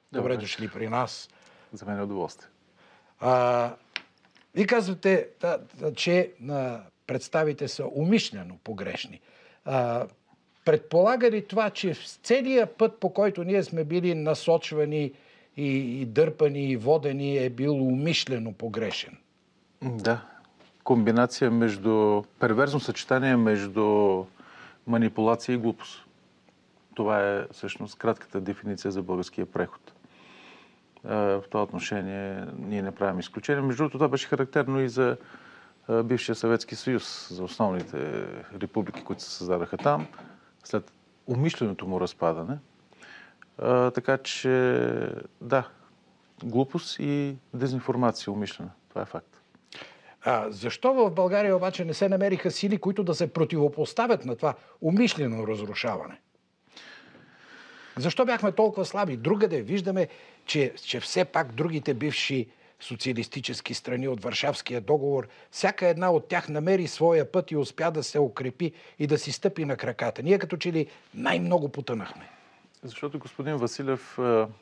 Добре дошли при нас. За мен е удоволствие. Вие казвате, че представите са умишлено погрешни. Предполага ли това, че целият път, по който ние сме били насочвани и дърпани и водени, е бил умишлено погрешен? Да. Комбинация между... перверзно съчетание между манипулация и глупост. Това е всъщност кратката дефиниция за българския преход. В това отношение ние не правим изключение. Между другото, това беше характерно и за бившия Съветски съюз, за основните републики, които се създадаха там, след умишленото му разпадане. Така че, да, глупост и дезинформация умишлена. Това е факт. Защо в България обаче не се намериха сили, които да се противопоставят на това умишлено разрушаване? Защо бяхме толкова слаби? Другаде виждаме, че все пак другите бивши социалистически страни от Варшавския договор, всяка една от тях намери своя път и успя да се укрепи и да си стъпи на краката. Ние като че ли най-много потънахме. Защото, господин Василев,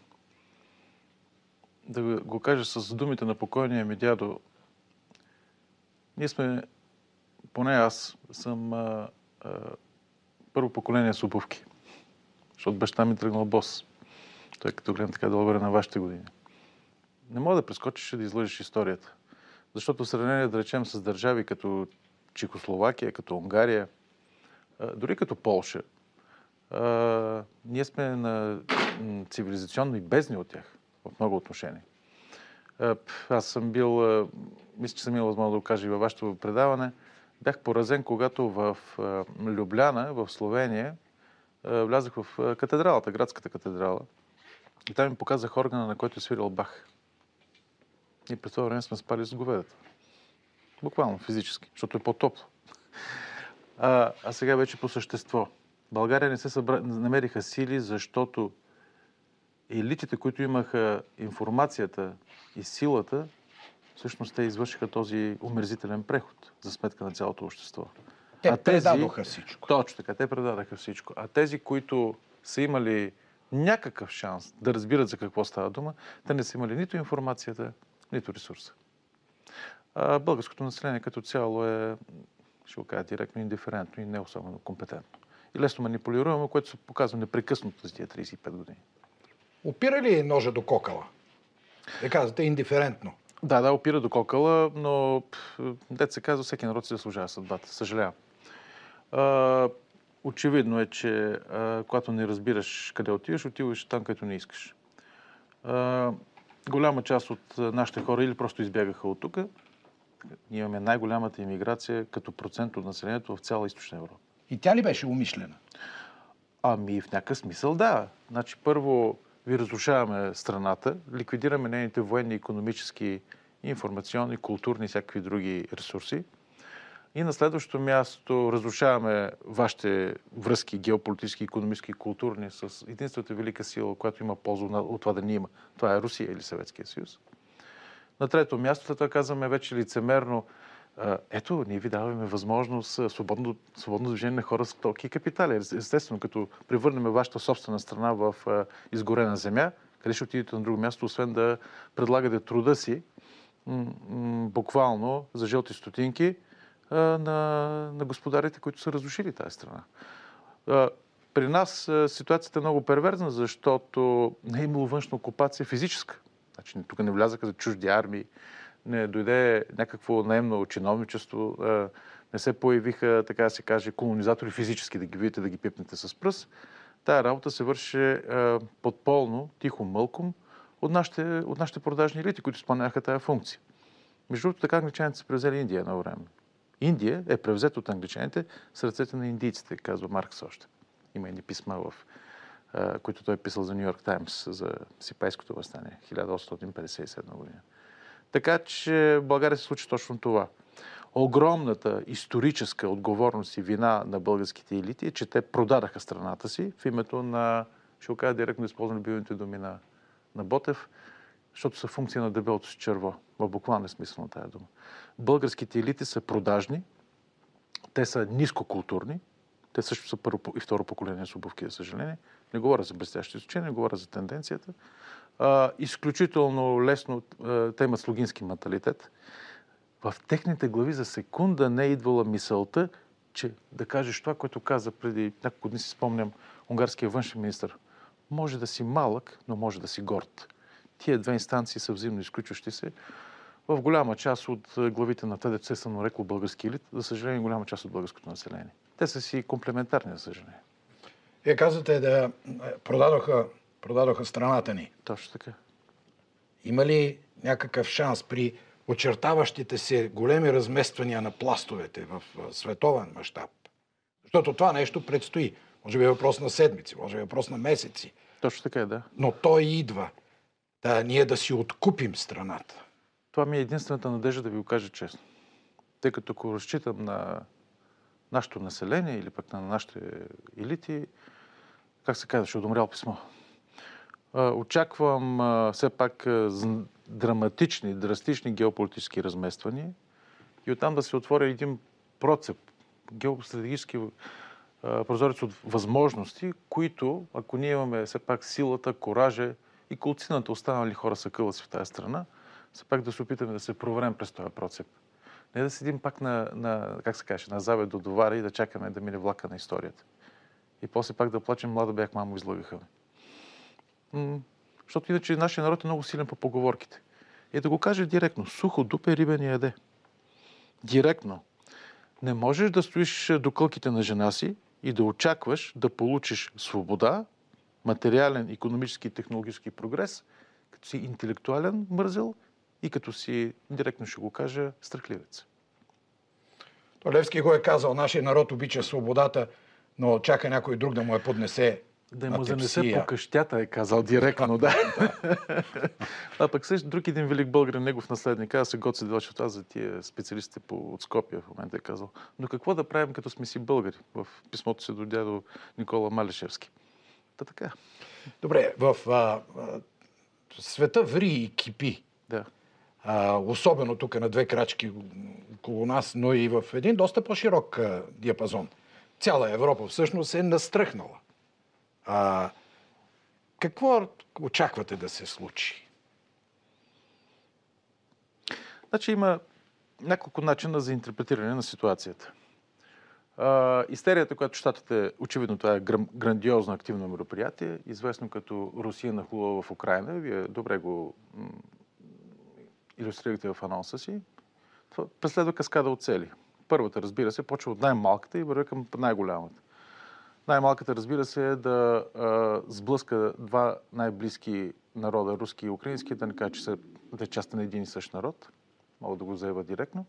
да го кажа с думите на покойния ми дядо, ние сме, поне аз съм първо поколение с обувки. Защото баща ми тръгнал бос. Той като гледам така долу на вашите години. Не мога да прескочиш и да излъжеш историята. Защото в сравнение, да речем, с държави като Чехословакия, като Унгария, дори като Полша, ние сме на цивилизационно и бездни от тях в много отношения. Аз съм бил, мисля, че съм имал възможност да го кажа и във вашето предаване, бях поразен, когато в Любляна, в Словения, влязах в катедралата, градската катедрала. И там ми показах органа, на който е свирил Бах. И през това време сме спали с говедата. Буквално, физически, защото е по-топло. А сега вече по същество. България не се намериха сили, защото елитите, които имаха информацията и силата, всъщност те извършиха този омерзителен преход за сметка на цялото общество. Те предадоха всичко. Точно така, те предадаха всичко. А тези, които са имали някакъв шанс да разбират за какво става дума, те не са имали нито информацията, нито ресурса. Българското население като цяло е, ще го кажа директно, индиферентно и не особено компетентно. И лесно манипулируемо, което се показва непрекъснато за тия 35 години. Опира ли ножа до кокала? Да казвате индиферентно. Да, опира до кокала, но дето се казва, всеки народ си заслужава съдбата. Съжалявам. Очевидно е, че когато не разбираш къде отиваш там, където не искаш. Голяма част от нашите хора или просто избягаха от тук. Ние имаме най-голямата имиграция като процент от населението в цяла Източна Европа. И тя ли беше умишлена? Ами в някакъв смисъл да. Значи първо ви разрушаваме страната, ликвидираме нейните военни, икономически, информационни, културни и всякакви други ресурси. И на следващото място разрушаваме вашите връзки, геополитически, икономически и културни с единствената велика сила, която има полза от това да ни има. Това е Русия или Съветския съюз. На трето място, след това казваме вече лицемерно, ето, ние ви даваме възможност свободно движение на хора с стоки и капитали. Естествено, като превърнем вашата собствена страна в изгорена земя, къде ще отидете на друго място, освен да предлагате труда си, буквално за жълти стотинки, на господарите, които са разрушили тази страна. При нас ситуацията е много перверзна, защото не е имало външна окупация физическа. Значи, тук не влязаха за чужди армии, не дойде някакво наемно чиновничество, не се появиха, така да се каже, колонизатори физически, да ги видите, да ги пипнете с пръст. Тая работа се върши подполно, тихо мълком от нашите продажни елити, които изпълняваха тая функция. Между другото, така англичаните са превзели Индия едно време. Индия е превзета от англичаните с ръцете на индийците, казва Маркс още. Има едни писма, които той е писал за Ню Йорк Таймс, за Сипайското въстание, 1857 година. Така че в България се случи точно това. Огромната историческа отговорност и вина на българските елити е, че те продадаха страната си в името на, ще го кажа директно, използвам любимите думи на Ботев, защото са функция на дебелото си черво, в буквалния смисъл на тая дума. Българските елити са продажни, те са нискокултурни, те също са първо и второ поколение с обувки, за съжаление. Не говоря за блестящи изучения, не говоря за тенденцията. изключително лесно, те имат слугински менталитет. В техните глави за секунда не е идвала мисълта, че да кажеш това, което каза преди няколко дни, си спомням, унгарския външен министър. Може да си малък, но може да си горд. Тия две инстанции са взаимно изключващи се. В голяма част от главите на ТДЦ са нарекло български елит, за съжаление, голяма част от българското население. Те са си комплементарни, за съжаление. Вие казвате да продадоха страната ни. Точно така. Има ли някакъв шанс при очертаващите се големи размествания на пластовете в световен мащаб? Защото това нещо предстои. Може би е въпрос на седмици, може би е въпрос на месеци. Точно така е, да. Но той идва. Ние да си откупим страната. Това ми е единствената надежда, да ви го кажа честно. Тъй като ако разчитам на нашето население или пък на нашите елити, как се казва, ще одумрял писмо. Очаквам все пак драматични, драстични геополитически размествания и оттам да се отвори един процеп, геостратегически прозорец от възможности, които, ако ние имаме все пак силата, коража и колцината останали хора са кълъци в тази страна, все пак да се опитаме да се проверим през този процеп. Не да седим пак как се каже, на завет до довара и да чакаме да мине влака на историята. И после пак да плачем, млада бях, мамо, излъгаха ме. Защото иначе нашия народ е много силен по поговорките. И да го кажа директно, сухо дупе рибе не яде. Директно. Не можеш да стоиш до кълките на жена си и да очакваш да получиш свобода, материален, икономически и технологически прогрес, като си интелектуален мързел и като си, директно ще го кажа, страхливец. Левски го е казал, нашия народ обича свободата, но чака някой друг да му я поднесе. Да му занесе по къщята, е казал директно, да. А пък също друг един велик българин, негов наследник, аз се Гоце Делчев, за тия специалистите от Скопия в момента е казал. Но какво да правим, като сме си българи? В писмото си до дядо Никола Малешевски. Така. Добре, в света ври и кипи. Да. Особено тук на две крачки около нас, но и в един доста по-широк диапазон. Цяла Европа всъщност е настръхнала. Какво очаквате да се случи? Значи има няколко начина за интерпретиране на ситуацията. Истерията, която щатите, очевидно това е грандиозно активно мероприятие, известно като Русия нахлува в Украйна. Вие добре го илюстрирате в анонса си. Това преследва каскада от цели. Първата, разбира се, почва от най-малката и върви към най-голямата. Най-малката, разбира се, е да сблъска два най-близки народа, руски и украински, да не кажа, че са част на един и същ народ. Мога да го заявя директно.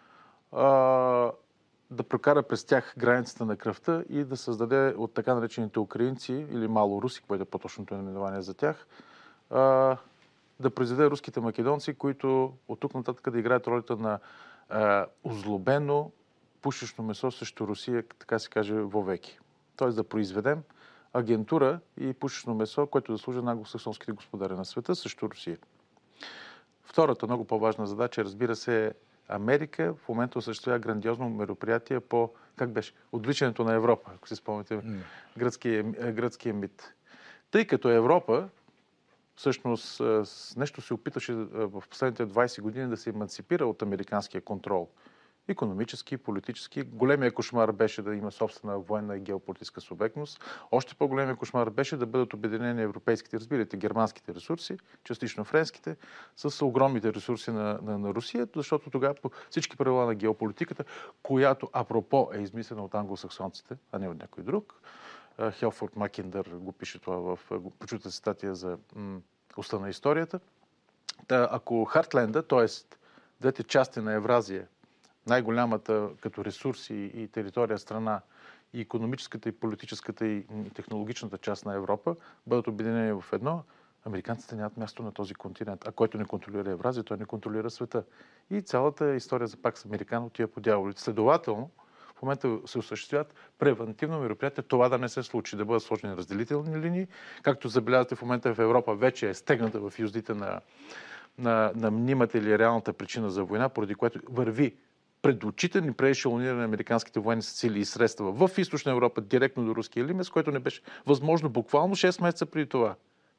Да прокара през тях границата на кръвта и да създаде от така наречените украинци или малоруси, което е по-точното наименование за тях, да произведе руските македонци, които от тук нататък да играят ролята на озлобено пушечно месо срещу Русия, така се каже, вовеки. Тоест да произведем агентура и пушечно месо, което да служи на англосаксонските господари на света срещу Русия. Втората, много по-важна задача, разбира се, Америка в момента осъществява грандиозно мероприятие по, как беше, отвличането на Европа, ако си спомняте, гръцкия мит. Тъй като Европа всъщност с нещо се опиташе в последните 20 години да се еманципира от американския контрол. Икономически, политически. Големия кошмар беше да има собствена военна и геополитическа субектност. Още по-големия кошмар беше да бъдат обединени европейските, разбирате, германските ресурси, частично френските, с огромните ресурси на Русия, защото тогава по всички правила на геополитиката, която, апропо, е измислена от англосаксонците, а не от някой друг. Хелфорд Макиндър го пише това в почута статия за уста на историята. Ако Хартленда, т.е. двете части на Евразия, най-голямата като ресурси и територия страна, и икономическата, и политическата, и технологичната част на Европа бъдат обединени в едно, американците нямат място на този континент. А който не контролира Евразия, той не контролира света. И цялата история за пак с американо отива по дяволите. Следователно, в момента се осъществяват превентивно мероприятие това да не се случи, да бъдат сложени разделителни линии. Както забелязвате в момента в Европа вече е стегната в юздите на мнимата или реалната причина за война, поради което върви пред очите ни преешелониране на американските военни сили и средства в Източна Европа, директно до руския лимес, което не беше възможно буквално 6 месеца преди това.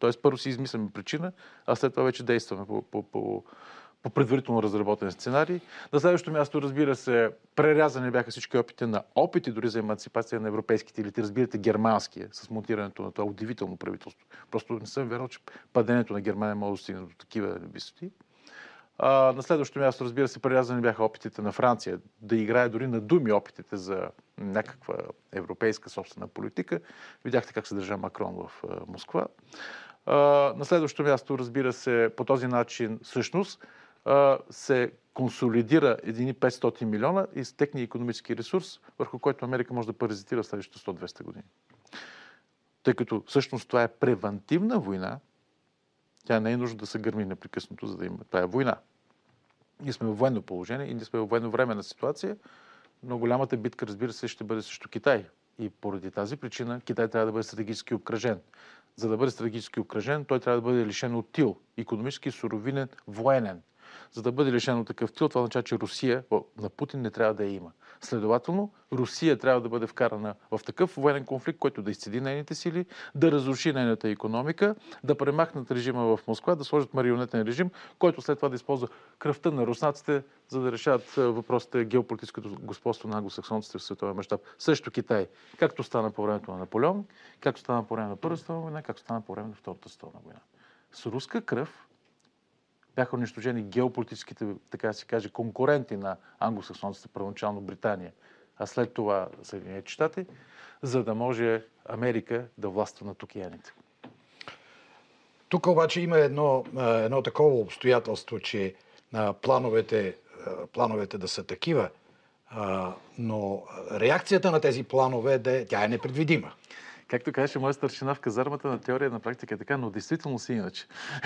Тоест първо си измисляме причина, а след това вече действаме по предварително разработен сценарий. На следващото място, разбира се, прерязани бяха всички опити дори за еманципация на европейските елити. Разбирате, германския, с монтирането на това удивително правителство. Просто не съм вярвал, че падението на Германия може да стигне до такива висоти. На следващото място, разбира се, прерязани бяха опитите на Франция да играе дори на думи опитите за някаква европейска собствена политика. Видяхте как се държа Макрон в Москва. На следващото място, разбира се, по този начин всъщност се консолидира 500 милиона и с техния икономически ресурс, върху който Америка може да паразитира в следващите 100-200 години. Тъй като всъщност това е превантивна война, тя не е нужно да се гърми непрекъснато, за да има. Това е война. Ние сме в военно положение и ние сме в военновременна ситуация, но голямата битка, разбира се, ще бъде срещу Китай. И поради тази причина Китай трябва да бъде стратегически обкръжен. За да бъде стратегически обкръжен, той трябва да бъде лишен от тил, икономически, суровинен, военен. За да бъде лишен от такъв тил, това означава, че Русия на Путин не трябва да я има. Следователно, Русия трябва да бъде вкарана в такъв военен конфликт, който да изцеди нейните сили, да разруши нейната икономика, да премахнат режима в Москва, да сложат марионетен режим, който след това да използва кръвта на руснаците, за да решават въпросите геополитическото господство на англосаксонците в световен мащаб. Също Китай, както стана по времето на Наполеон, както стана по време на Първата световна война, както стана по време на Втората световна война. С руска кръв бяха унищожени геополитическите, така да се каже, конкуренти на англосаксонците, първоначално Британия, а след това Съединените щати, за да може Америка да властва над океаните. Тук обаче има едно такова обстоятелство, че плановете да са такива, но реакцията на тези планове, тя е непредвидима. Както казваше моя старшина в казармата, на теория на практика е така, но действително си иначе.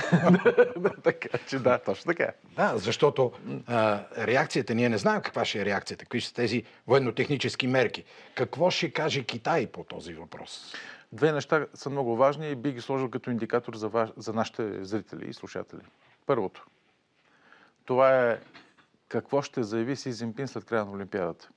Така че да, точно така. Да, защото реакцията, ние не знаем каква ще е реакцията, какви ще са тези военно-технически мерки. Какво ще каже Китай по този въпрос? Две неща са много важни и би ги сложил като индикатор за нашите зрители и слушатели. Първото. Това е какво ще заяви Си Цзинпин след края на Олимпиадата.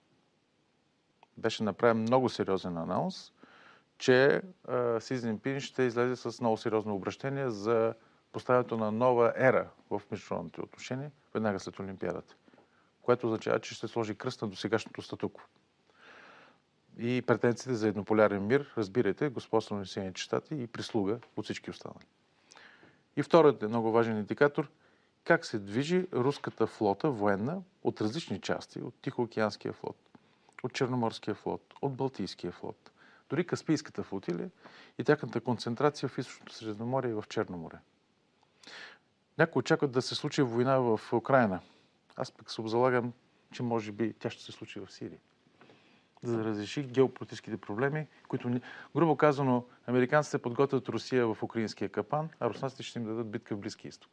Беше направен много сериозен анонс, че Си Цзинпин ще излезе с много сериозно обращение за поставянето на нова ера в международните отношения веднага след Олимпиадата, което означава, че ще сложи кръст на досегашното статукво. И претенциите за еднополярен мир, разбирайте, господство на Съединените щати и прислуга от всички останали. И вторият е много важен индикатор, как се движи руската флота военна от различни части, от Тихоокеанския флот, от Черноморския флот, от Балтийския флот, дори Каспийската флотилия и тяхната концентрация в Източното Средиземноморие и в Черно море. Някои очакват да се случи война в Украйна. Аз пък се обзалагам, че може би тя ще се случи в Сирия. За да разреши геополитическите проблеми, които, грубо казано, американците подготвят Русия в украинския капан, а руснаците ще им дадат битка в Близкия изток.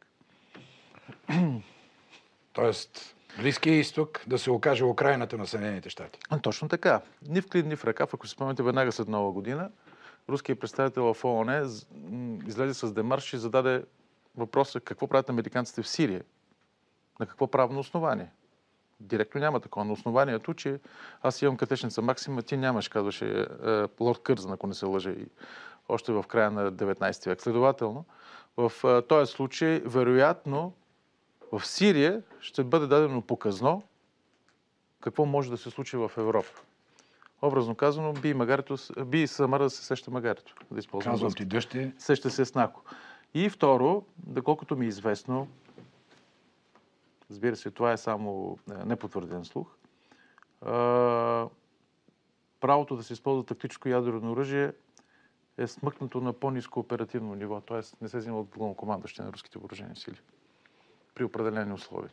Тоест, Близкия изток да се окаже Украйната на Съединените щати. Точно така. Ни в клин, ни в ръкав. Ако си спомняте, веднага след Нова година, руският представител в ООН излезе с демарш и зададе въпроса какво правят американците в Сирия. На какво правно основание? Директно няма такова. На основанието, че аз имам катечница Максима, ти нямаш, казваше лорд Кързън, ако не се лъжа, и още в края на 19 век. Следователно, в този случай, вероятно, в Сирия ще бъде дадено показно какво може да се случи в Европа. Образно казано, би Самара да се сеща магарето. Да използвам. Казвам ти дъще. Сеща се Снако. И второ, доколкото ми е известно, разбира се, това е само непотвърден слух, правото да се използва тактическо ядрено оръжие е смъкнато на по-ниско оперативно ниво, т.е. не се взима от главнокомандващите на руските въоръжени сили при определени условия.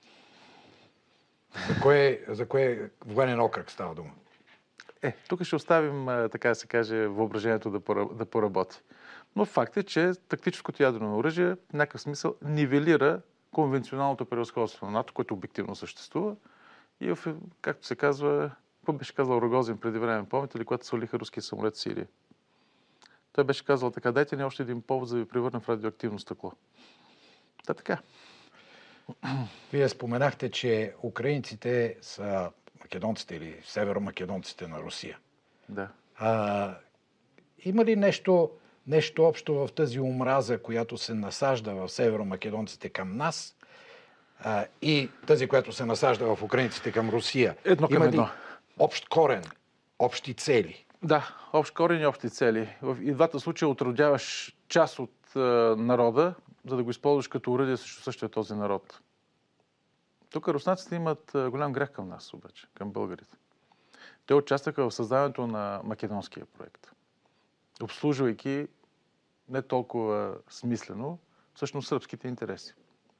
За кое военен окръг става дума? Тук ще оставим, така да се каже, въображението да поработи. Но факт е, че тактическото ядрено оръжие в някакъв смисъл нивелира конвенционалното превъзходство на НАТО, което обективно съществува. И както се казва, какво беше казал Рогозин преди време, помните ли, когато свалиха руския самолет в Сирия? Той беше казал така, дайте ни още един повод, за да ви превърнем в радиоактивно стъкло. Така. Вие споменахте, че украинците са македонците или северомакедонците на Русия. Да. Има ли нещо нещо общо в тази омраза, която се насажда в северомакедонците към нас и тази, която се насажда в украинците към Русия? Едно към Има едно. ли общ корен, общи цели? Да, общ корен и общи цели. В и двата случая отродяваш част от народа, за да го използваш като оръдие срещу същия този народ. Тук руснаците имат голям грех към нас, обаче, към българите. Те участваха в създаването на македонския проект, обслужвайки не толкова смислено, всъщност сръбските интереси.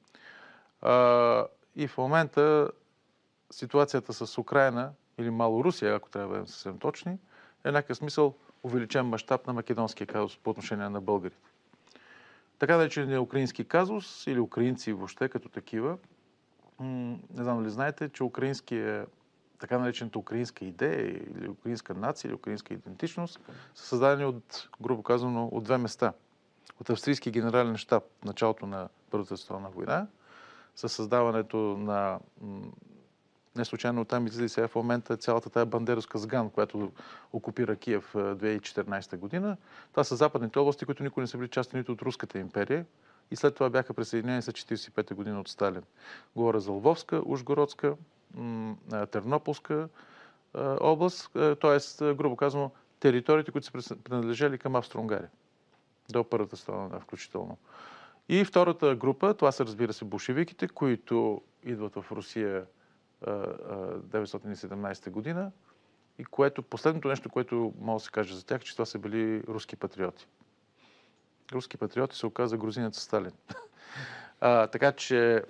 И в момента ситуацията с Украйна или Малорусия, ако трябва да бъдем съвсем точни, е някакъв смисъл увеличен мащаб на македонския казус по отношение на българите. Така нареченият украински казус или украинци въобще като такива, не знам дали знаете, че така наречената украинска идея или украинска нация или украинска идентичност са създадени от, грубо казано, от две места. От австрийски генерален щаб в началото на Първата световна война, със създаването на не случайно оттам излиза и сега в момента цялата тая бандеровска сган, която окупира Киев 2014 година. Това са западните области, които никога не са били части нито от Руската империя и след това бяха присъединени с 1945 година от Сталин. Говоря за Лвовска, Ужгородска, Тернополска област, т.е. грубо казано териториите, които са принадлежали към Австро-Унгария. До Първата световна включително. И втората група, това са разбира се болшевиките, които идват в Русия 1917 година и последното нещо, което мога да се каже за тях, че това са били руски патриоти. Руски патриоти се оказа грузинец Сталин. Така че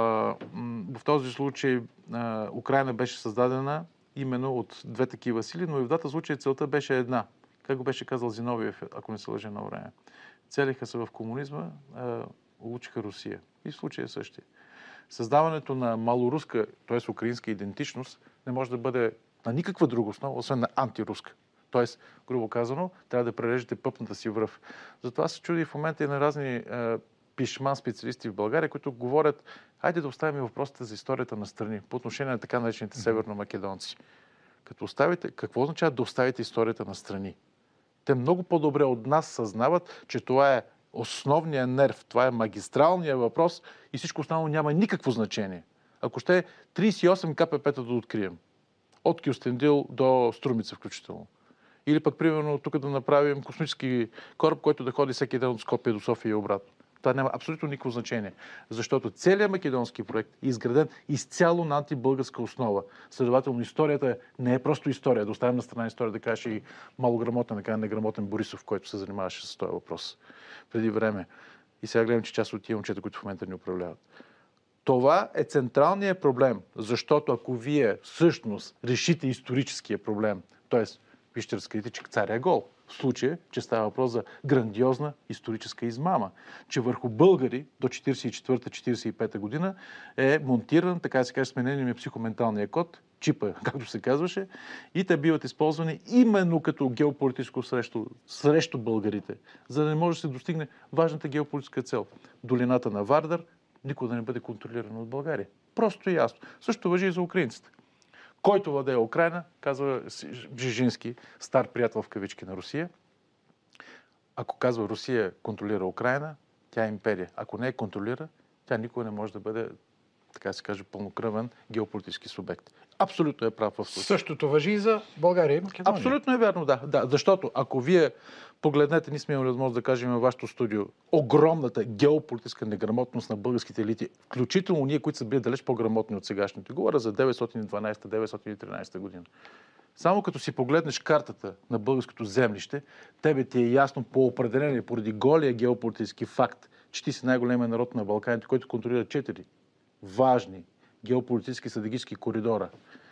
в този случай Украйна беше създадена именно от две такива сили, но и в двата случая целта беше една. Как го беше казал Зиновиев, ако не се лъжа на време. Целиха се в комунизма, улучиха Русия. И в случая същия. Създаването на малоруска, т.е. украинска идентичност, не може да бъде на никаква друга основа, освен на антируска. Т.е. грубо казано, трябва да прережете пъпната си връв. Затова се чуди в момента и на разни пишман специалисти в България, които говорят, хайде да оставим въпросите за историята на страни, по отношение на така наречените северномакедонци. Като оставите, какво означава да оставите историята на страни? Те много по-добре от нас съзнават, че това е основният нерв, това е магистралният въпрос и всичко останало няма никакво значение. Ако ще 38 КПП-та да открием, от Кюстендил до Струмица включително. Или пък, примерно, тук да направим космически кораб, който да ходи всеки ден от Скопие до София и обратно. Това няма абсолютно никакво значение. Защото целият македонски проект е изграден изцяло на антибългарска основа. Следователно, историята не е просто история. Да оставим на страна история, да кажеш и малограмотен, да кажа неграмотен Борисов, който се занимаваше с този въпрос преди време. И сега гледам, че част от тия момчета, които в момента ни управляват. Това е централният проблем, защото ако вие всъщност решите историческия проблем, т.е. вие ще разкриете, че царя е гол. В случая, че става въпрос за грандиозна историческа измама. Че върху българи до 1944-1945 година е монтиран, така да се каже, сменения психоменталния код, чипа, както се казваше, и те биват използвани именно като геополитическо срещу българите, за да не може да се достигне важната геополитическа цел. Долината на Вардар никога да не бъде контролирана от България. Просто и ясно. Също важи и за украинците. Който владее Украйна, казва Бжежински, стар приятел в кавички на Русия, ако казва Русия контролира Украйна, тя е империя. Ако не я контролира, тя никога не може да бъде, така се каже, пълнокръвен геополитически субект. Абсолютно е прав в случая. Същото важи и за България и Македония. Абсолютно е вярно, да. Защото ако вие погледнете, ние сме имали възможност да кажем във вашето студио, огромната геополитическа неграмотност на българските елити, включително ние, които са били далеч по-грамотни от сегашните. Говоря за 912-913 година. Само като си погледнеш картата на българското землище, тебе ти е ясно по определение, поради голия геополитически факт, че ти си най-големият народ на Балканите, който контролира 4 важни геополитически стратегически коридора.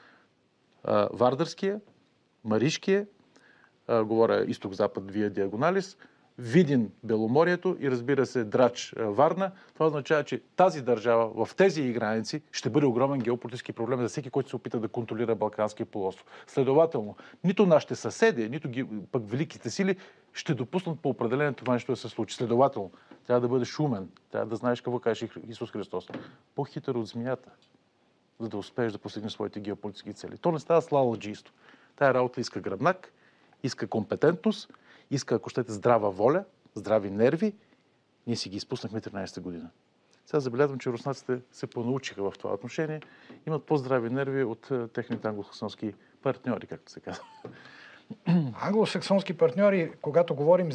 Вардарския, Маришкия, говоря изток-запад вия диагоналис, Видин Беломорието и разбира се Драч Варна. Това означава, че тази държава в тези граници ще бъде огромен геополитически проблем за всеки, който се опита да контролира Балканския полуостров. Следователно, нито нашите съседи, нито пък великите сили ще допуснат по определение това нещо да се случи. Следователно, трябва да бъдеш умен, трябва да знаеш какво каже Исус Христос. По-хитър от змията, за да успееш да постигнеш своите геополитически цели. То не става с лаладжийство. Тая работа иска гръбнак, иска компетентност, иска, ако щете, здрава воля, здрави нерви, ние си ги изпуснахме 13-та година. Сега забелязвам, че руснаците се понаучиха в това отношение. Имат по-здрави нерви от техните англосаксонски партньори, както се казва. Англосаксонски партньори, когато говорим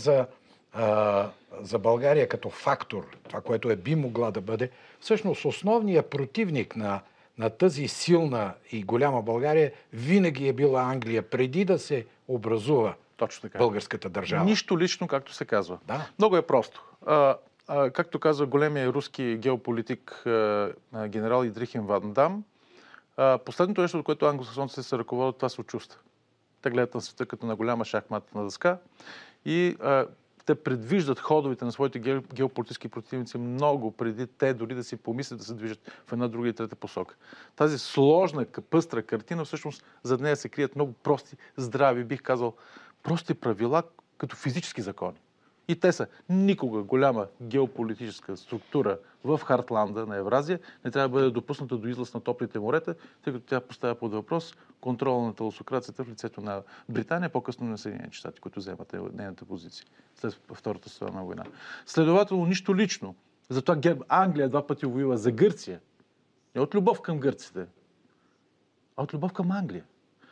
за България като фактор, това, което би могла да бъде, всъщност основният противник на тази силна и голяма България винаги е била Англия, преди да се образува точно така. Българската държава. Нищо лично, както се казва. Да. Много е просто. Както казва големия руски геополитик генерал Идрихим Ван Дам, последното нещо, от което англосаксонците се ръководят, това са чувства. Те гледат на света като на голяма шахматна дъска и те предвиждат ходовете на своите геополитически противници много преди те дори да си помислят да се движат в една, друга и трета посока. Тази сложна, пъстра картина, всъщност зад нея се крият много прости, здрави, бих казал, прости правила, като физически закони. И те са: никога голяма геополитическа структура в Хартланда на Евразия не трябва да бъде допусната до излаз на топлите морета, тъй като тя поставя под въпрос контрола на талосокрацията в лицето на Британия, по-късно на Съединените щати, които вземат нейната позиция след Втората световна война. Следователно, нищо лично. Затова Англия 2 пъти воюва за Гърция. Не от любов към гърците, а от любов към Англия.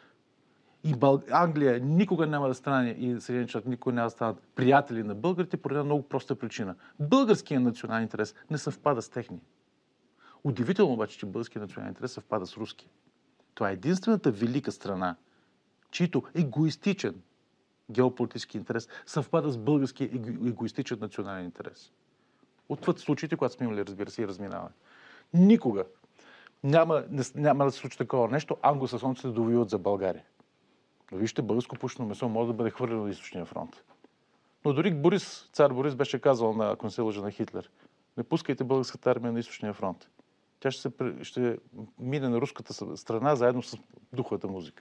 И Англия никога няма да стане, и Съединените щати никога няма да станат приятели на българите по една много проста причина. Българският национален интерес не съвпада с техния. Удивително обаче, че българският национален интерес съвпада с руски. Това е единствената велика страна, чийто егоистичен геополитически интерес съвпада с българския егоистичен национален интерес. Отвъд случаите, когато сме имали, разбира се, и разминаване. Никога няма да се случи такова нещо, англосаксонците да воюват за България. Но вижте, българско пушено месо може да бъде хвърлено на източния фронт. Но дори цар Борис беше казал на консилажа на Хитлер: не пускайте българската армия на източния фронт. Тя ще мине на руската страна заедно с духовата музика.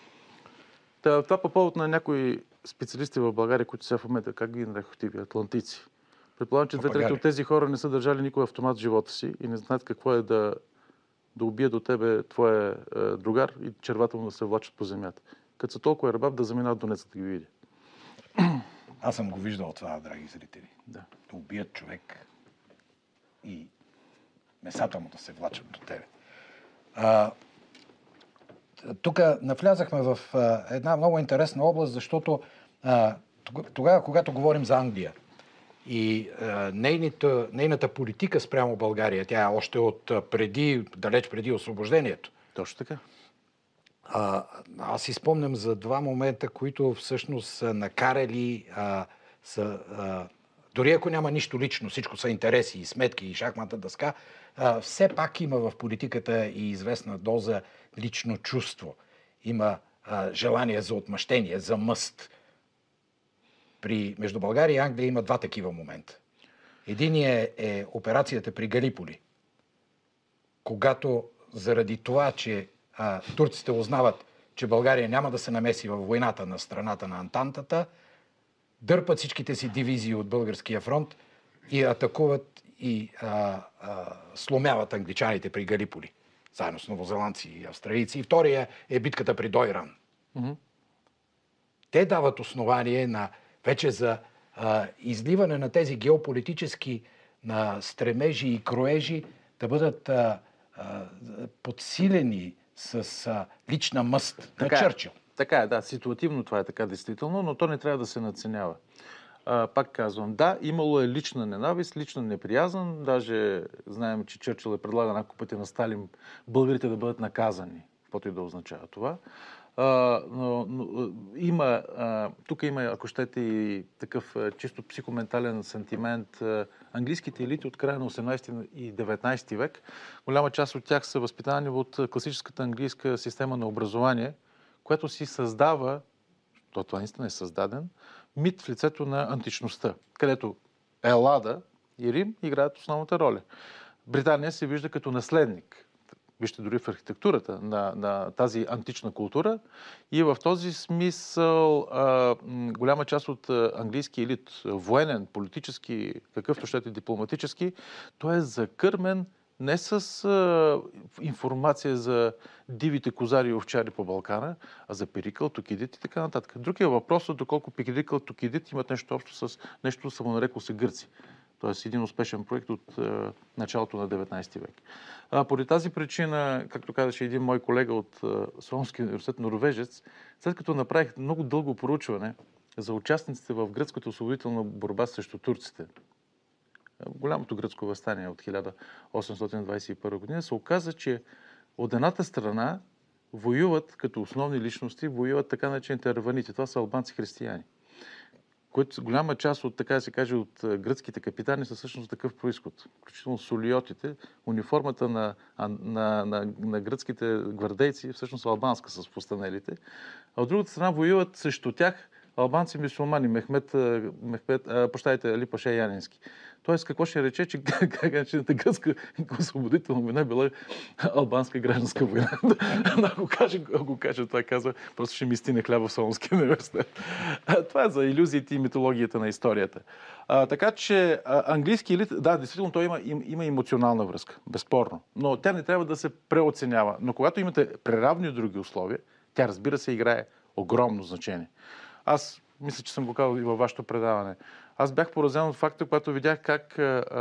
Това по повод на някои специалисти в България, които сега в момента, как ги нарекохте ви, атлантици. Предполагам, че 2/3 от тези хора не са държали никой автомат в живота си и не знаят какво е да убие до тебе твоя другар и червата му да се влачат по земята. Като са толкова рабаб, да заминават до Донецк да ги види. Аз съм го виждал това, драги зрители. Да. Да убият човек и месата му да се влачат до тебе. Тук навлязахме в една много интересна област, защото тогава, когато говорим за Англия и нейната политика спрямо България, тя е още от далеч преди освобождението. Точно така. Аз си спомням за 2 момента, които всъщност са накарали, дори ако няма нищо лично, всичко са интереси и сметки и шахматна дъска, все пак има в политиката и известна доза лично чувство. Има желание за отмъщение, за мъст. Между България и Англия има 2 такива момента. Единият е операцията при Галиполи, когато заради това, че турците узнават, че България няма да се намеси във войната на страната на Антантата, дърпат всичките си дивизии от българския фронт и атакуват и сломяват англичаните при Галиполи, заедно с новозеландци и австралийци. И втория е битката при Дойран. Mm-hmm. Те дават основание вече за изливане на тези геополитически стремежи и кроежи да бъдат подсилени с лична мъст на Чърчил. Така е, да. Ситуативно това е така, действително, но то не трябва да се надценява. Пак казвам, да, имало е лична ненавист, лична неприязан. Даже знаем, че Чърчил предлага няколко пъти на Сталин българите да бъдат наказани, каквото и да означава това. Но тук има, ако щете, и такъв чисто психоментален сантимент. Английските елити от края на 18 и 19 век, голяма част от тях са възпитани от класическата английска система на образование, която си създава, това наистина е създаден, мит в лицето на античността, където Елада и Рим играят основната роля. Британия се вижда като наследник. Вижте, дори в архитектурата на тази антична култура. И в този смисъл голяма част от английски елит, военен, политически, какъвто щете дипломатически, той е закърмен не с информация за дивите козари и овчари по Балкана, а за Перикъл, Токидит и така нататък. Другият въпрос е доколко Перикъл, Токидит имат нещо общо с нещо самонарекло се гърци. Тоест един успешен проект от началото на 19 век. Поради тази причина, както казаше един мой колега от Солунския университет, норвежец, след като направих много дълго проучване за участниците в гръцката освободителна борба срещу турците, голямото гръцко въстание от 1821 година, се оказа, че от едната страна воюват като основни личности, воюват така наречените арваните. Това са албанци християни, които голяма част от, така да се каже, от гръцките капитани са всъщност такъв происход. Включително солиотите, униформата на гръцките гвардейци всъщност е албанска с постанелите. А от другата страна воюват срещу тях албанци мюсюлмани, Али Паша Янински. Тоест, какво ще рече, че гръцка освободителна война била албанска гражданска война. Ако кажа това, казва, просто ще ми стине хляба в Солунския университет. Това е за илюзиите и митологията на историята. Така че английски елит, да, действително той има емоционална връзка, безспорно. Но тя не трябва да се преоценява. Но когато имате преравни други условия, тя, разбира се, играе огромно значение. Аз мисля, че съм го казал и във вашето предаване. Аз бях поразен от факта, когато видях как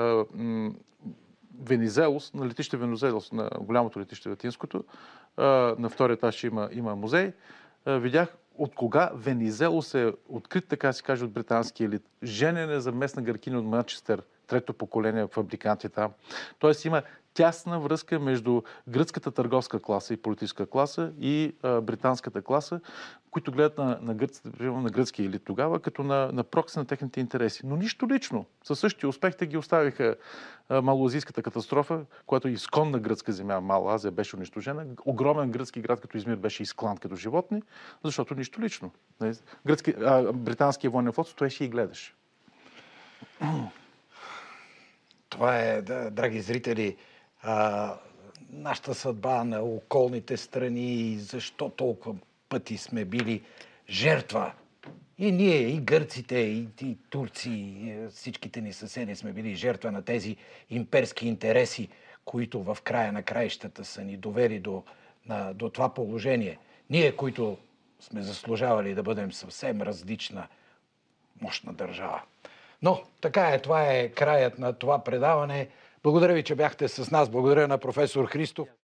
Венизелос, на летище Венизелос, на голямото летище латинското, на втория етаж има музей, видях от кога Венизелос е открит, така си каже, от британски елит. Женене за местна гъркиня от Манчестър, трето поколение фабриканти там. Тоест има тясна връзка между гръцката търговска класа и политическа класа и британската класа, които гледат на гръцкия елит тогава, като на прокси на техните интереси. Но нищо лично. Със същия успех те ги оставиха Малоазийската катастрофа, която изконна гръцка земя, Мала Азия, беше унищожена. Огромен гръцки град като Измир беше изклан като животни, защото нищо лично. Британския военен флот стоеше и гледаше. Това е, драги зрители, нашата съдба на околните страни, защо толкова пъти сме били жертва. И ние, и гърците, и турци, и всичките ни съседи сме били жертва на тези имперски интереси, които в края на краищата са ни довели до това положение. Ние, които сме заслужавали да бъдем съвсем различна, мощна държава. Но така е, това е краят на това предаване. Благодаря ви, че бяхте с нас. Благодаря на професор Христов.